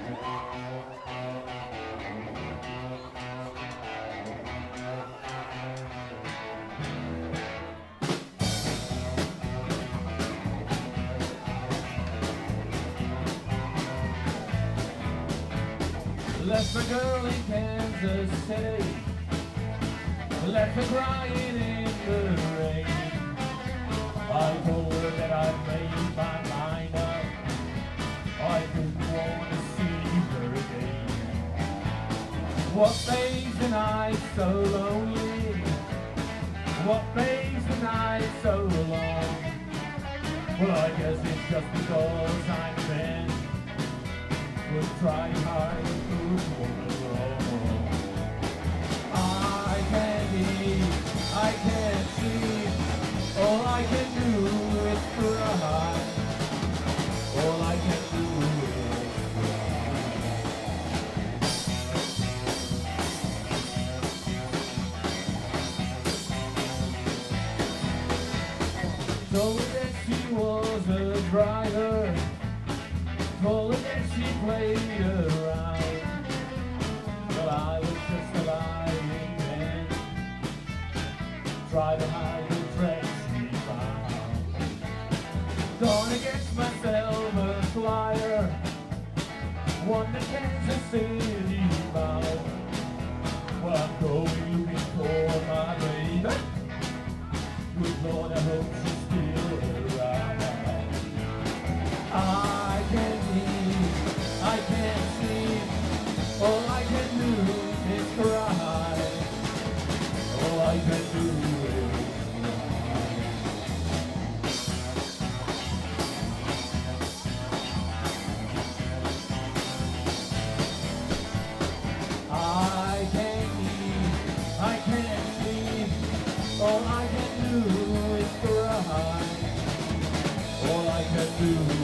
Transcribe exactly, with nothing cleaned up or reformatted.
Left my girl in Kansas City, left her crying in the rain. I told her that I'd made my mind up, I didn't want to see her again. What makes the night so lonely? What makes the night so long? Well, I guess it's just because I'm a man would try hard to prove what wrong. I can't eat, I can't see, all I can do is cry. All I can do is cry. Told her that she was a driver, told her that she played around, but I was just a lying man, tried to hide the threats she found. Gonna get myself a flyer, one to Kansas City bound. Well, I'm going looking for my baby, good Lord, I hope she's still around. I can't eat, I can't see, all I can do is cry. All I can do is cry. I can't eat, I can't sleep, all I can do is cry. All I can do